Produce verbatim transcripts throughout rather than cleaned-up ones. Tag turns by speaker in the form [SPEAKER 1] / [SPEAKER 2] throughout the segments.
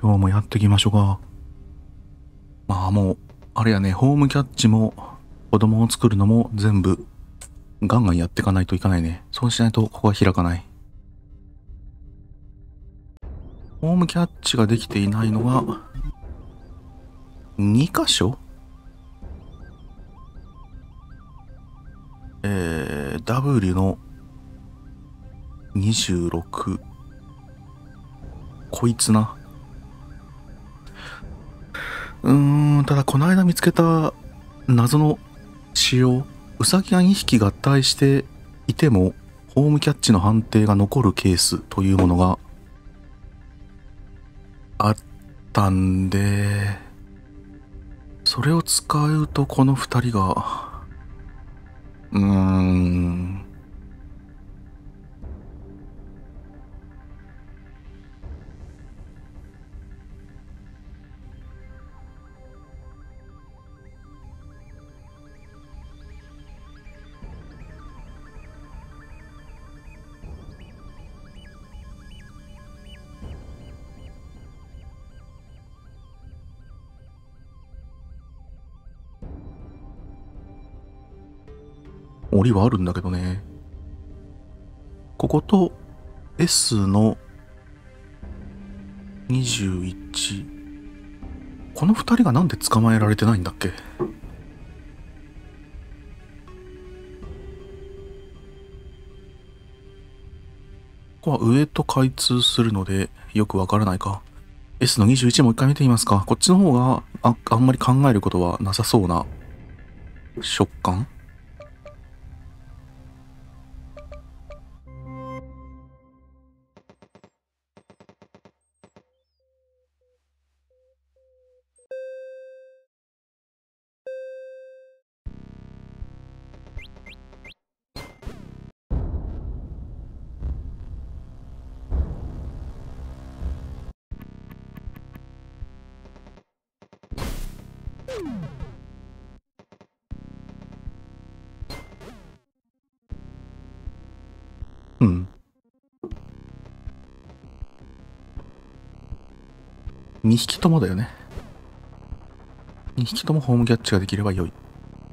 [SPEAKER 1] 今日もやっていきましょうか。まあもう、あれやね、ホームキャッチも子供を作るのも全部ガンガンやっていかないといかないね。そうしないとここは開かない。ホームキャッチができていないのがに箇所。えー、W のにじゅうろく。こいつな。うーん、ただこの間見つけた謎の仕様、ウサギがにひき合体していてもホームキャッチの判定が残るケースというものがあったんで、それを使うとこのふたりがうーん檻はあるんだけどね。ここと S のにじゅういち、このふたりがなんで捕まえられてないんだっけ。ここは上と開通するのでよくわからないか。 S のにじゅういちもう一回見てみますか。こっちの方が あ, あんまり考えることはなさそうな食感。うん。にひきともだよね。にひきともホームキャッチができれば良い。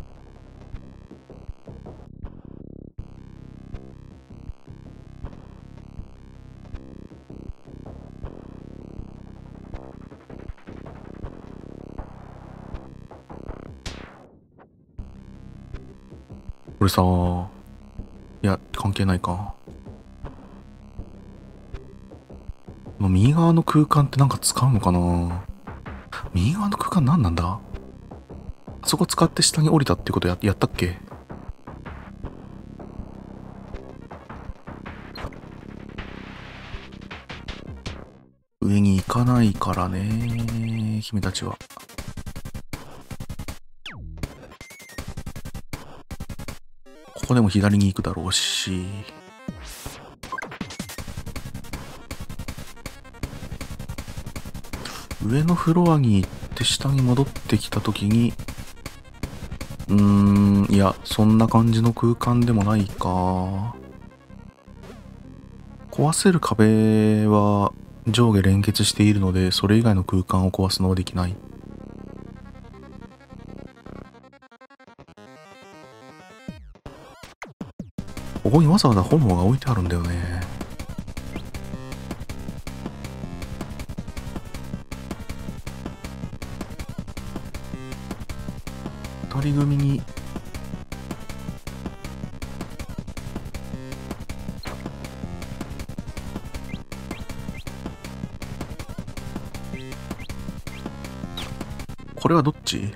[SPEAKER 1] これさ、いや関係ないか。この右側の空間ってなんか使うのかな。右側の空間何なんだ。あそこ使って下に降りたってこと や, やったっけ。上に行かないからね君たちは。ここでも左に行くだろうし、上のフロアに行って下に戻ってきた時に、うーん、いやそんな感じの空間でもないか。壊せる壁は上下連結しているので、それ以外の空間を壊すのはできない。ここにわざわざ炎が置いてあるんだよね。二人組にこれはどっち？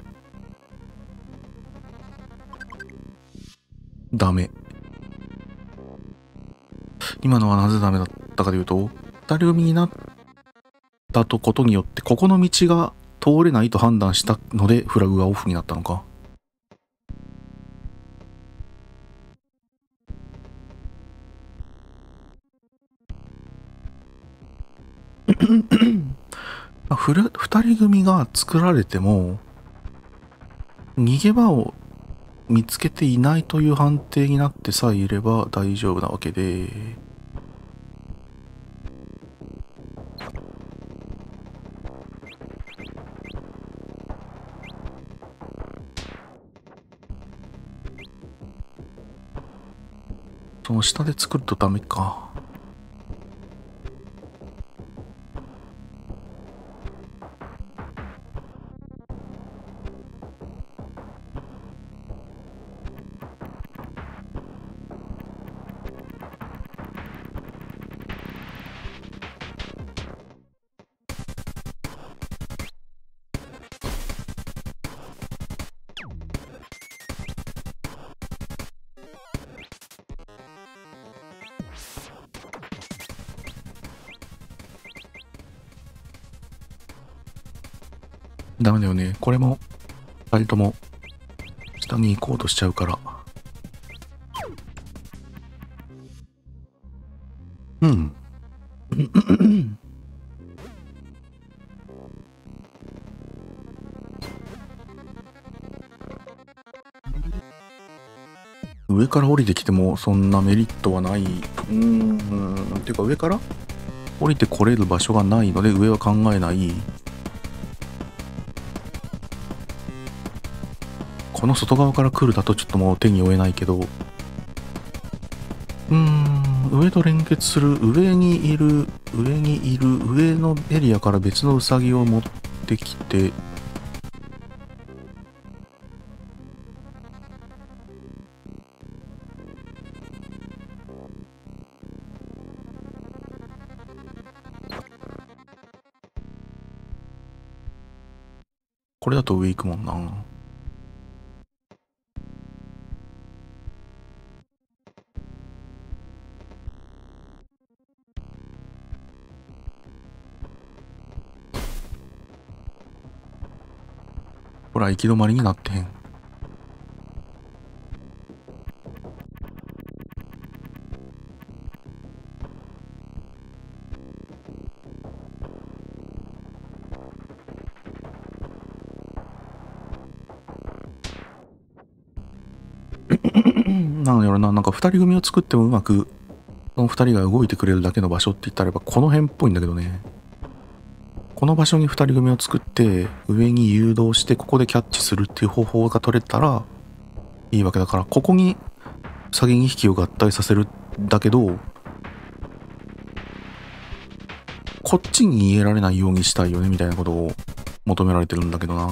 [SPEAKER 1] ダメ。今のはなぜダメだったかというと、二人組になったことによってここの道が通れないと判断したのでフラグがオフになったのか。ふる二人組が作られても逃げ場を見つけていないという判定になってさえいれば大丈夫なわけで、 その下で作るとダメか。ダメだよね。これもふたりとも下に行こうとしちゃうから。うん。上から降りてきてもそんなメリットはない。うーん。っていうか上から降りてこれる場所がないので上は考えない。この外側から来るだとちょっともう手に負えないけど、うーん、上と連結する、上にいる、上にいる、上のエリアから別のウサギを持ってきて、これだと上行くもんな。ほら、行き止まりになってへん。なのやろな、なんか二人組を作ってもうまく、その二人が動いてくれるだけの場所って言ったらば、この辺っぽいんだけどね。この場所に二人組を作って、上に誘導して、ここでキャッチするっていう方法が取れたら、いいわけだから、ここに、ウサギにひきを合体させるんだけど、こっちに逃げられないようにしたいよね、みたいなことを求められてるんだけどな。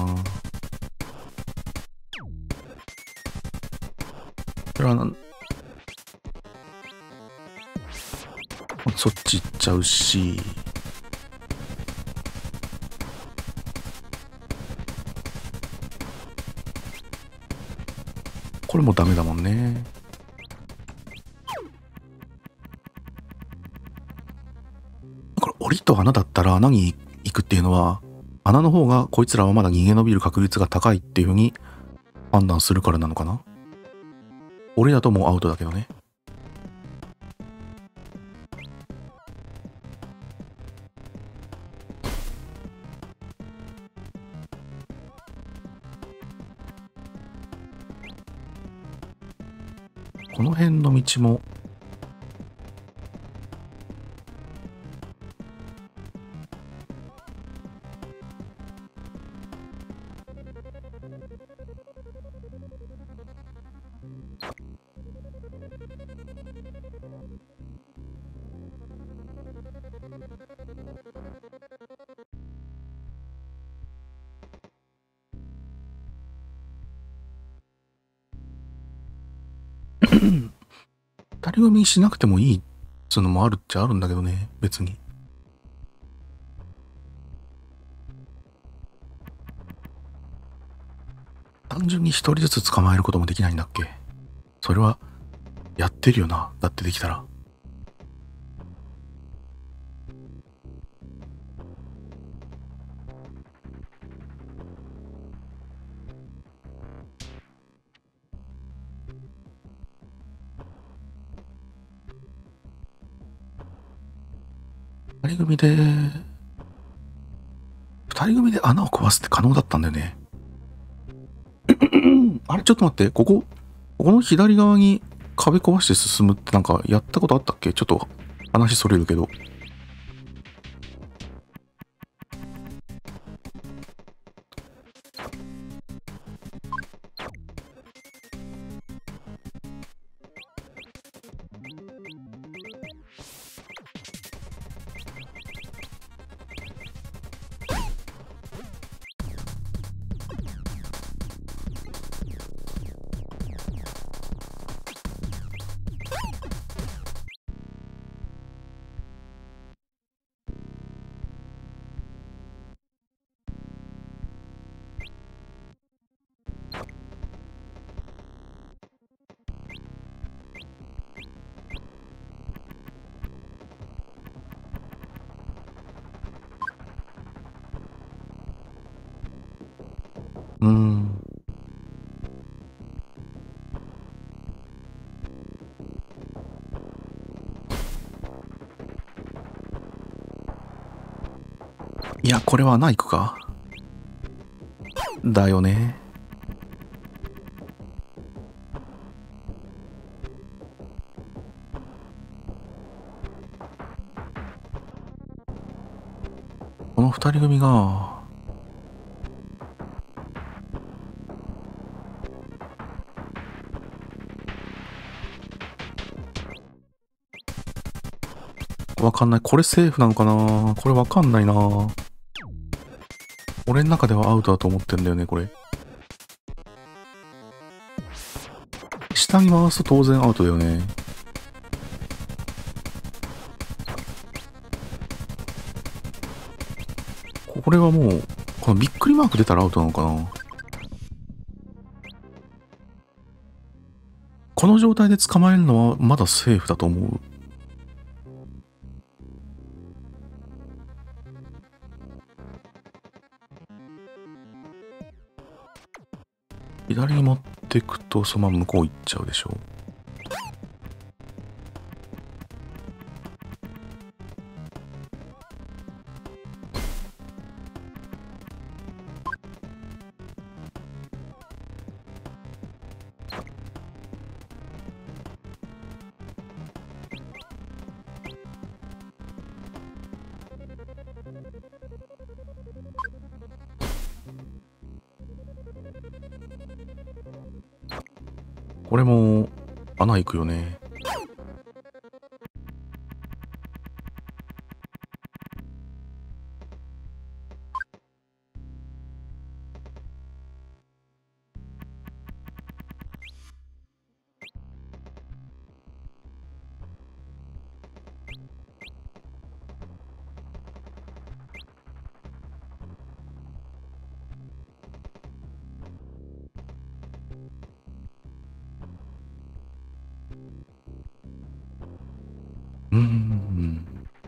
[SPEAKER 1] それはな、そっち行っちゃうし、これもダメだもんね。これ檻と穴だったら穴に行くっていうのは、穴の方がこいつらはまだ逃げ延びる確率が高いっていうふうに判断するからなのかな。檻だともうアウトだけどね。この辺の道も二人組しなくてもいいっつうのもあるっちゃあるんだけどね、別に。単純に一人ずつ捕まえることもできないんだっけ。それはやってるよな、だってできたら。二人組で、二人組で穴を壊すって可能だったんだよね。あれ、ちょっと待って、ここ、ここの左側に壁壊して進むってなんかやったことあったっけ。ちょっと話それるけど。 うーん。いや、これは穴行くか。だよね。この二人組が、わかんない。これセーフなのかな。これわかんないな。俺の中ではアウトだと思ってんだよね、これ。下に回すと当然アウトだよね。これはもう、このびっくりマーク出たらアウトなのかな。この状態で捕まえるのはまだセーフだと思う。左に持ってくとそのまま向こう行っちゃうでしょ。これも穴行くよね。うーん。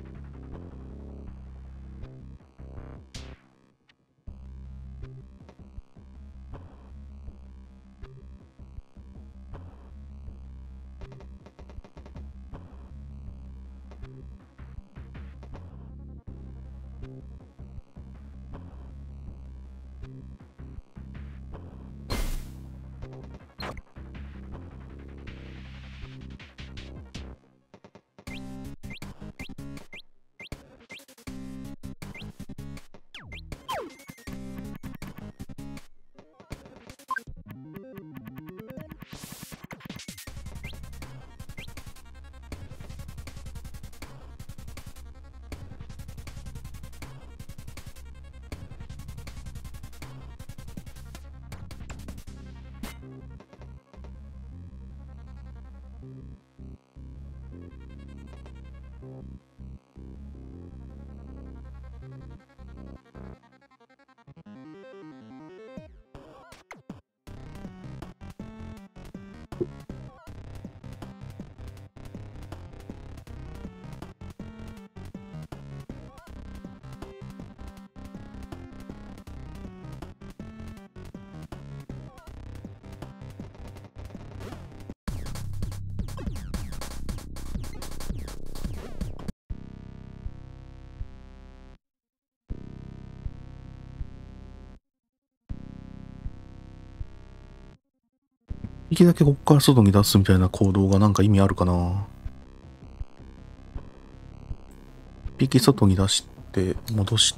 [SPEAKER 1] 一匹だけこっから外に出すみたいな行動がなんか意味あるかな。一匹外に出して戻して、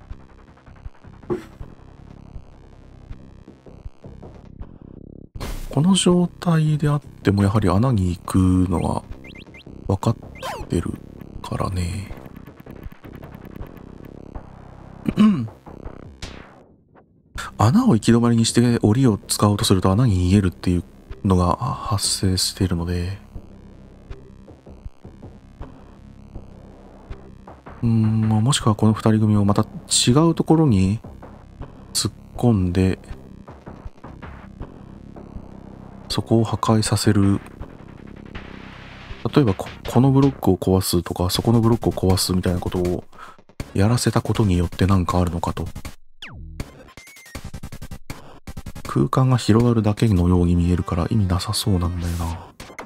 [SPEAKER 1] この状態であってもやはり穴に行くのは分かってるからね。穴を行き止まりにして檻を使おうとすると穴に逃げるっていうのが発生しているので、うーん、もしくはこの二人組をまた違うところに突っ込んで、そこを破壊させる。例えば こ, このブロックを壊すとか、そこのブロックを壊すみたいなことをやらせたことによって何かあるのかと。 空間が広がるだけのように見えるから意味なさそうなんだよな。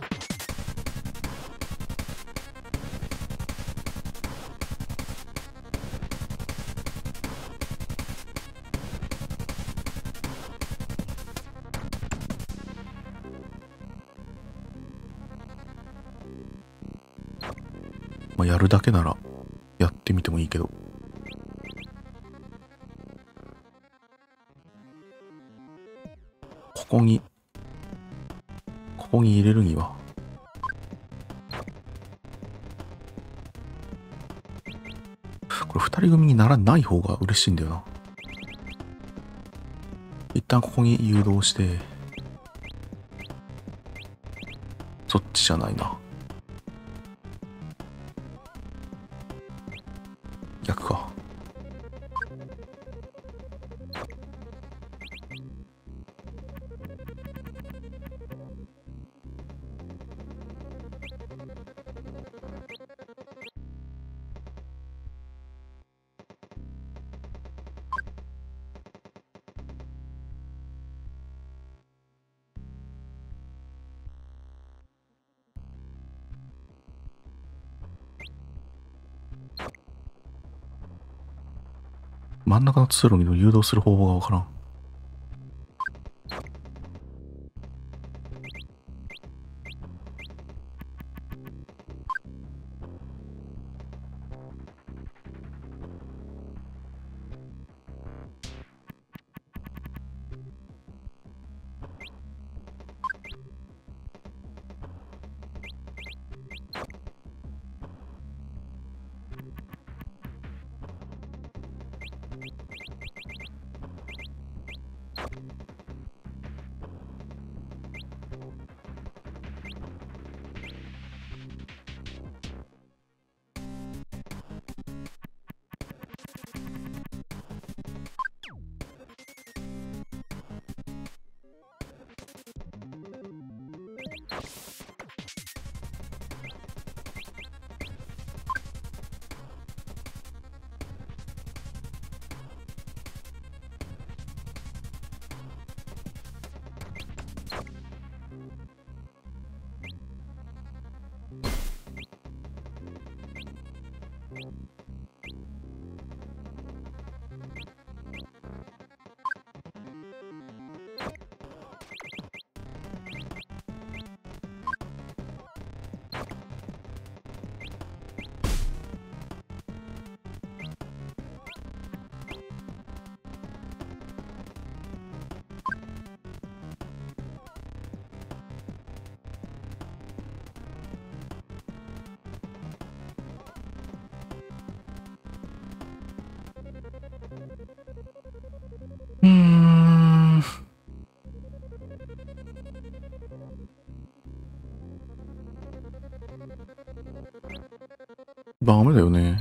[SPEAKER 1] まあ、やるだけならやってみてもいいけど。ここに、ここに入れるには、これ二人組にならない方が嬉しいんだよな。一旦ここに誘導して、そっちじゃないな。逆か。真ん中の通路に誘導する方法がわからん。うーん。ダメだよね。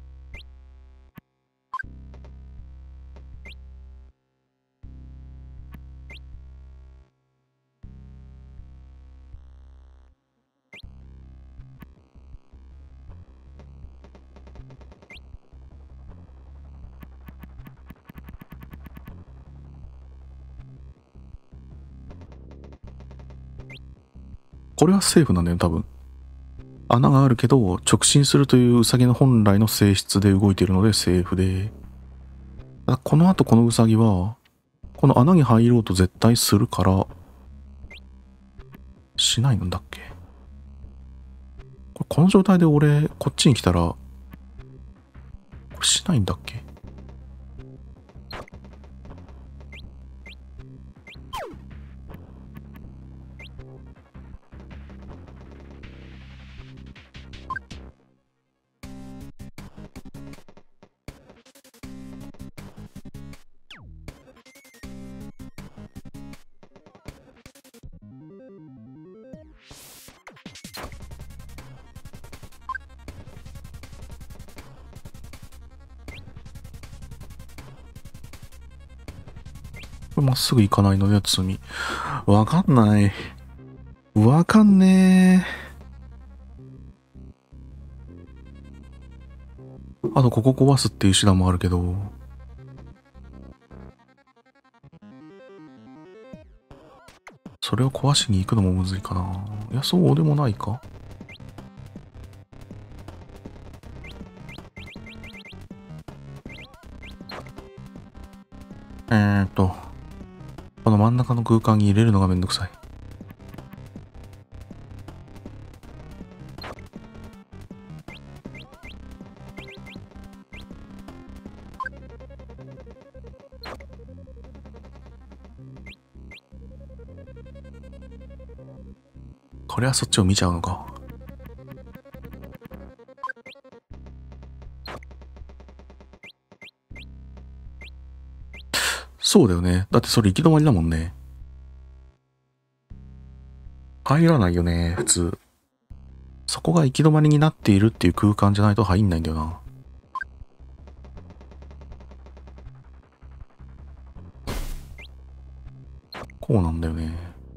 [SPEAKER 1] これはセーフなんだよ、多分。穴があるけど、直進するというウサギの本来の性質で動いているのでセーフで。この後このウサギは、この穴に入ろうと絶対するから、しないんだっけ？これこの状態で俺、こっちに来たら、これしないんだっけ？これまっすぐ行かないので積み。わかんない。わかんねえ。あとここ壊すっていう手段もあるけど。 それを壊しに行くのもむずいかな。いや、そうでもないか。えーっと、この真ん中の空間に入れるのがめんどくさい。これはそっちを見ちゃうのか。そうだよね。だってそれ行き止まりだもんね。入らないよね、普通。そこが行き止まりになっているっていう空間じゃないと入んないんだよな。こうなんだよね。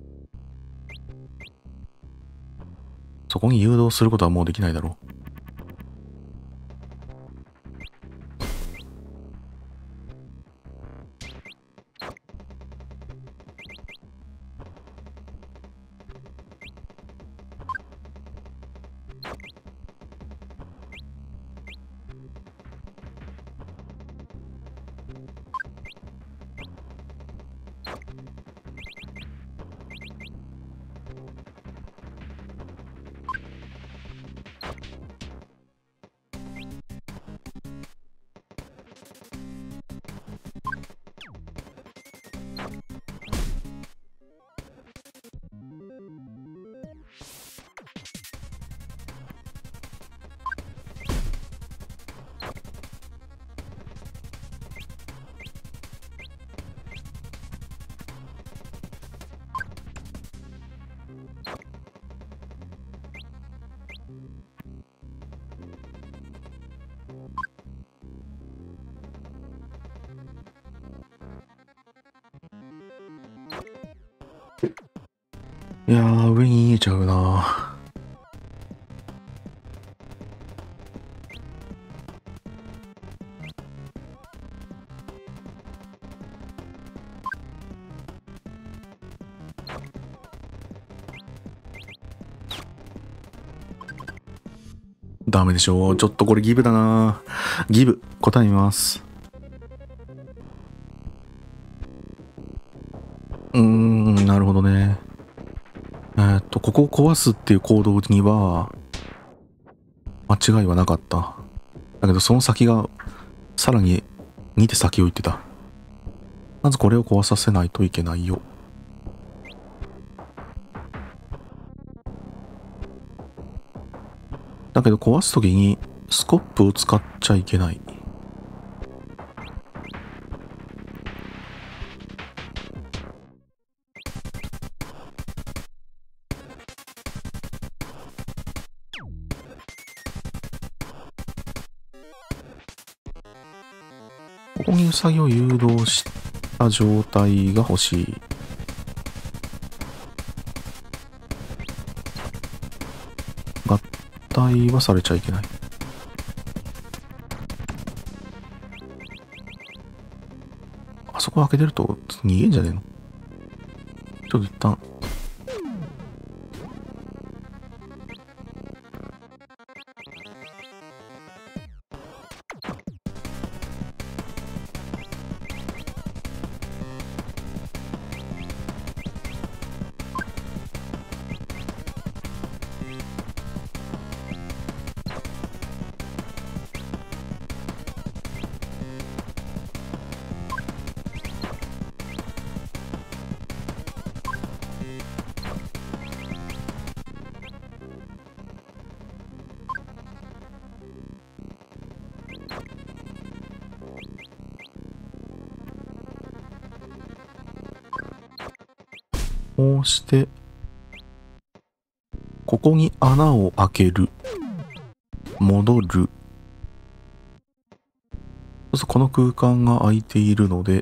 [SPEAKER 1] そこに誘導することはもうできないだろう。いやー、上に逃げちゃうな。ダメでしょう。ちょっとこれギブだな。ギブ。答え見ます。うーん、なるほどね。えーっと、ここを壊すっていう行動には、間違いはなかった。だけど、その先が、さらにに手先を行ってた。まずこれを壊させないといけないよ。だけど、壊すときに、スコップを使っちゃいけない。ここにウサギを誘導した状態が欲しい。合体はされちゃいけない。あそこ開けてると逃げんじゃねえの？ちょっと一旦。こうして、ここに穴を開ける。戻る。そうするとこの空間が空いているので、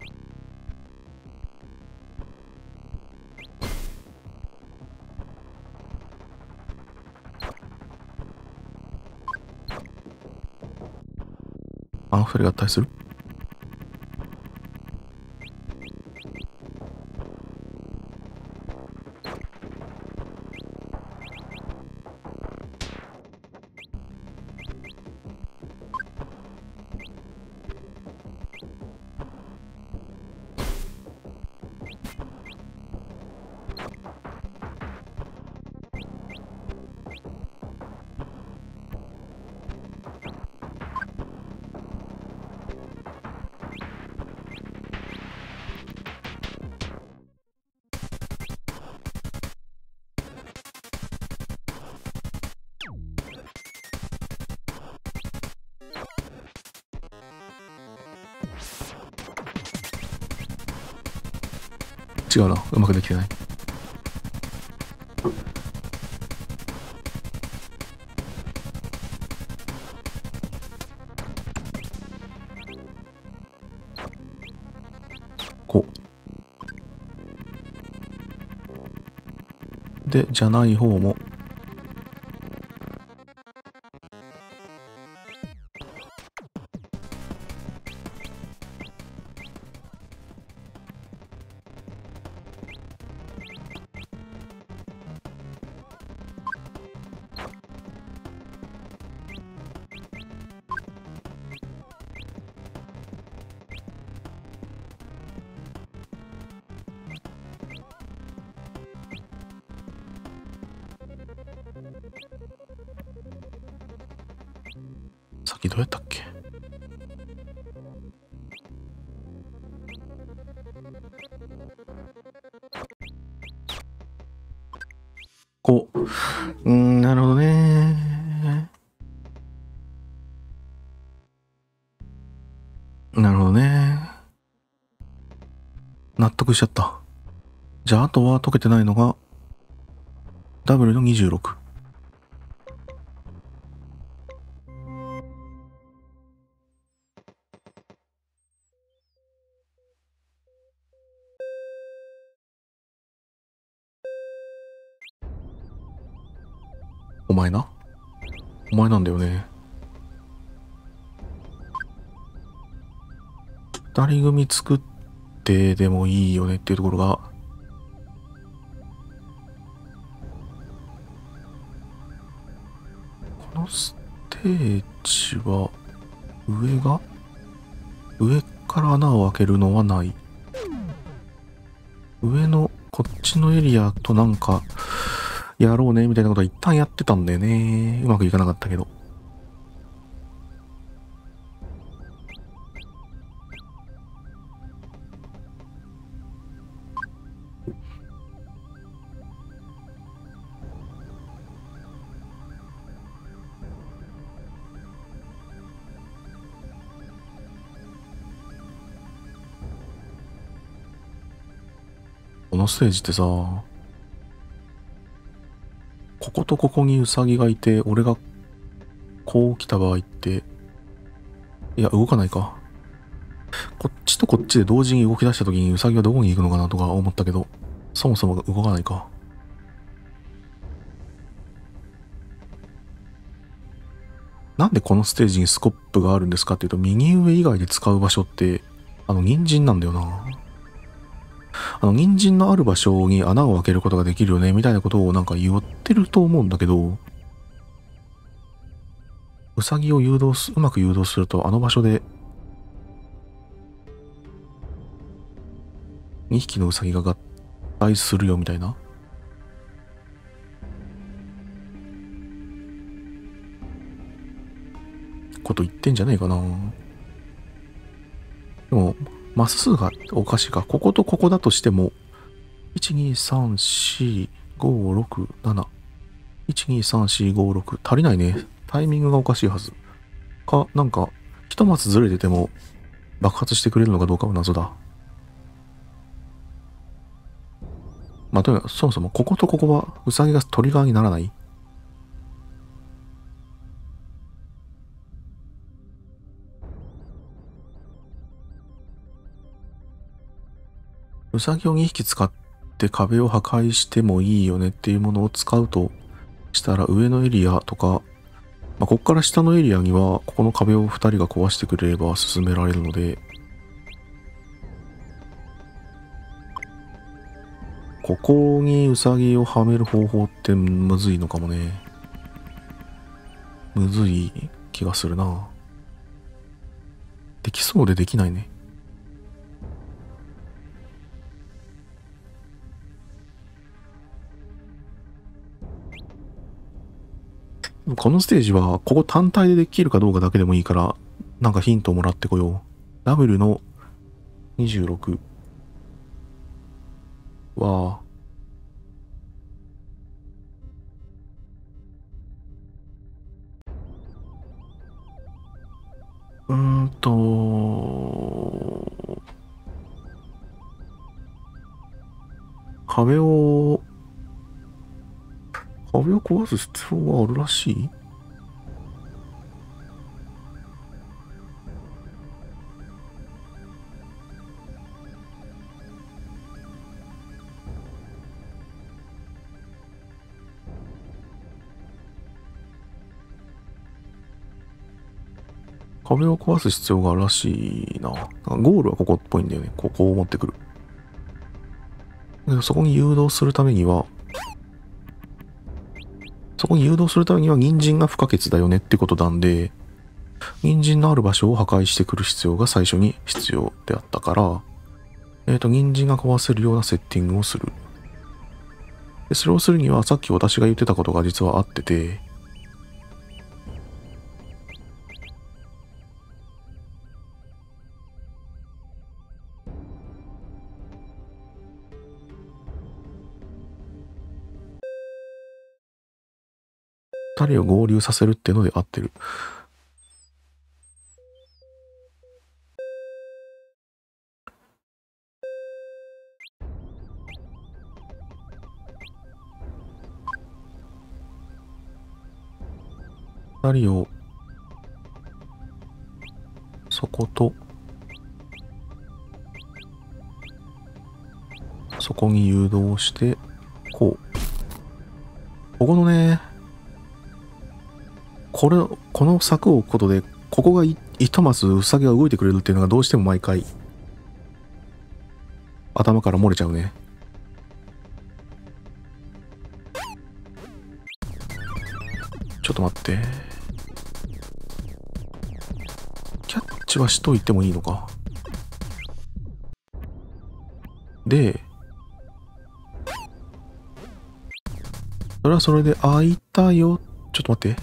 [SPEAKER 1] あの二人合体する？ 違うな。うまくできてない。こう。で、じゃない方も。さっきどうやったっけ？こう。うん、なるほどね。なるほどね。納得しちゃった。じゃあ、あとは解けてないのが、ダブルのにじゅうろく。お前な。お前なんだよね。二人組作ってでもいいよねっていうところが、このステージは、上が上から穴を開けるのはない。上のこっちのエリアとなんか、やろうねみたいなことは一旦やってたんだよね。うまくいかなかったけど。このステージってさ、こことここにウサギがいて、俺がこう来た場合って、いや、動かないか。こっちとこっちで同時に動き出した時にウサギはどこに行くのかなとか思ったけど、そもそも動かないか。なんでこのステージにスコップがあるんですかっていうと、右上以外で使う場所って、あの、人参なんだよな。あの、人参のある場所に穴を開けることができるよね、みたいなことをなんか言ってると思うんだけど、ウサギを誘導す、うまく誘導すると、あの場所で、にひきのウサギが合体するよ、みたいな。こと言ってんじゃねえかな。でも、マス数がおかしいか。こことここだとしても、いち、に、さん、よん、ご、ろく、なな。いち、に、さん、よん、ご、ろく。足りないね。タイミングがおかしいはず。か、なんか、一マスずれてても爆発してくれるのかどうかは謎だ。まあ、とにかく、そもそもこことここはウサギがトリガーにならない。ウサギをにひき使って壁を破壊してもいいよねっていうものを使うとしたら上のエリアとか、まあ、こっから下のエリアにはここの壁をふたりが壊してくれれば進められるので、ここにウサギをはめる方法ってむずいのかもね。むずい気がするな。できそうでできないね。このステージは、ここ単体でできるかどうかだけでもいいから、なんかヒントをもらってこよう。ダブルのにじゅうろくは、うーんと、 壁を、壁を壊す必要があるらしい。壁を壊す必要があるらしいな。ゴールはここっぽいんだよね。ここを持ってくる。でそこに誘導するためには、そこに誘導するためには人参が不可欠だよねってことなんで、人参のある場所を破壊してくる必要が最初に必要であったから、えっと、人参が壊せるようなセッティングをする。でそれをするには、さっき私が言ってたことが実はあってて、二人を合流させるっていうので合ってる。二人をそことそこに誘導してこうここのねこれこの柵を置くことでここがいひとマスウサギが動いてくれるっていうのがどうしても毎回頭から漏れちゃうね。ちょっと待って、キャッチはしといてもいいのか。でそれはそれで開いたよ。ちょっと待って、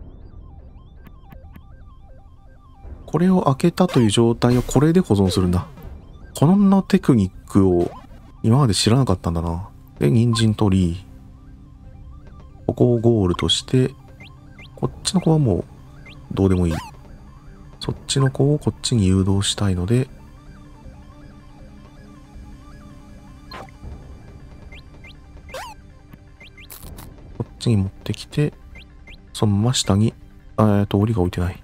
[SPEAKER 1] これを開けたという状態をこれで保存するんだ。こんなテクニックを今まで知らなかったんだな。で人参取り、ここをゴールとして、こっちの子はもうどうでもいい。そっちの子をこっちに誘導したいので、こっちに持ってきて、そのまま下に、えっと、檻が置いてない。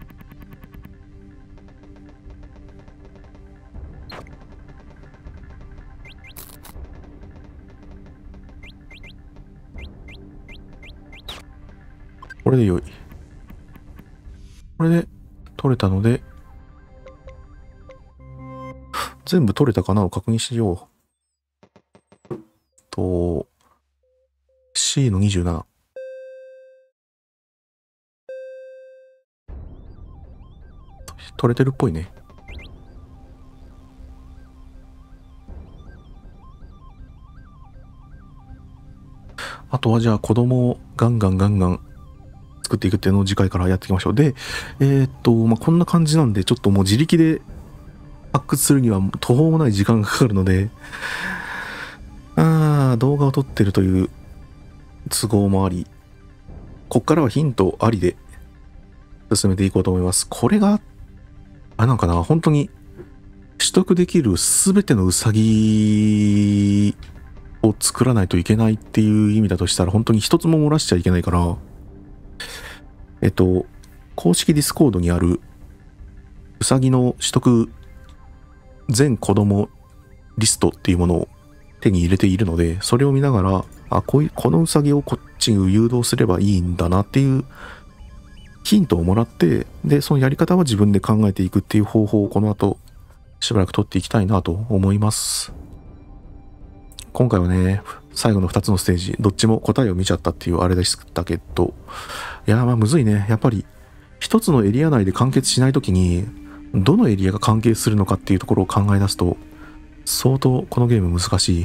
[SPEAKER 1] これで良い。これで取れたので、全部取れたかなを確認しよう。と、C のにじゅうなな。取れてるっぽいね。あとはじゃあ子供をガンガンガンガン作っていくっていうのを次回からやっていきましょう。で、えー、っと、まあ、こんな感じなんで、ちょっともう自力で発掘するには途方もない時間がかかるので、あー、動画を撮ってるという都合もあり、こっからはヒントありで進めていこうと思います。これが、あれなんかな、本当に取得できるすべてのウサギを作らないといけないっていう意味だとしたら、本当に一つも漏らしちゃいけないから、えっと、公式ディスコードにあるウサギの取得全子供リストっていうものを手に入れているので、それを見ながら、あ、こういう、このウサギをこっちに誘導すればいいんだなっていうヒントをもらって、で、そのやり方は自分で考えていくっていう方法をこの後しばらく取っていきたいなと思います。今回はね、最後のふたつのステージ、どっちも答えを見ちゃったっていうあれでしたけど、いやーまあむずいね。やっぱり一つのエリア内で完結しないときに、どのエリアが関係するのかっていうところを考え出すと、相当このゲーム難しい。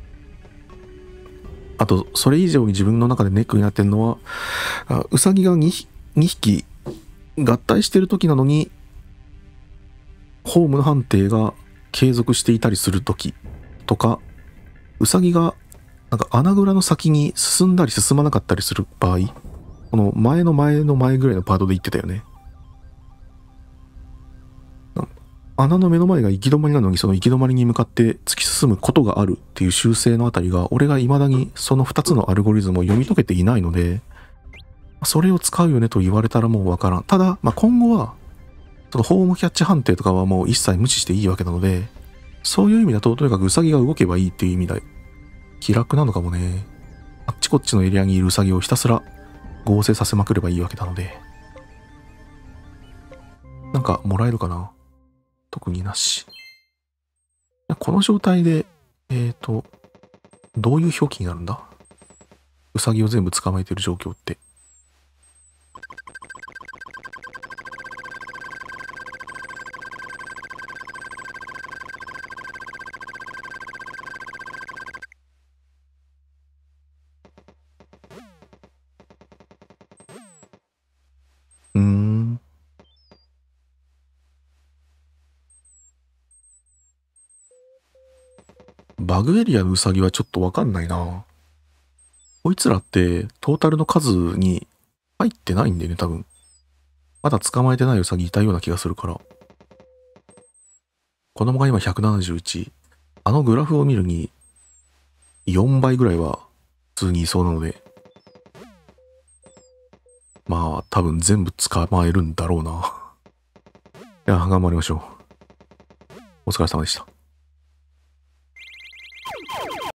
[SPEAKER 1] あと、それ以上に自分の中でネックになってるのは、あウサギが 2, にひき合体してる時なのに、ホームの判定が継続していたりする時とか、ウサギがなんか穴蔵の先に進んだり進まなかったりする場合、この前の前の前ぐらいのパートで言ってたよね。 穴の目の前が行き止まりなのに、その行き止まりに向かって突き進むことがあるっていう習性のあたりが、俺が未だにそのふたつのアルゴリズムを読み解けていないので、それを使うよねと言われたらもうわからん。ただ、まあ、今後は、そのホームキャッチ判定とかはもう一切無視していいわけなので、そういう意味だと、とにかくウサギが動けばいいっていう意味で、気楽なのかもね。あっちこっちのエリアにいるウサギをひたすら合成させまくればいいわけなので。なんかもらえるかな？特になし。この状態で、えっと、どういう表記になるんだ？ウサギを全部捕まえてる状況って。うーん。バグエリアのウサギはちょっとわかんないな。こいつらってトータルの数に入ってないんだよね、多分。まだ捕まえてないウサギいたような気がするから。子供が今ひゃくななじゅういち。あのグラフを見るによんばいぐらいは普通にいそうなので。まあ多分全部捕まえるんだろうな。いや、頑張りましょう。お疲れ様でした。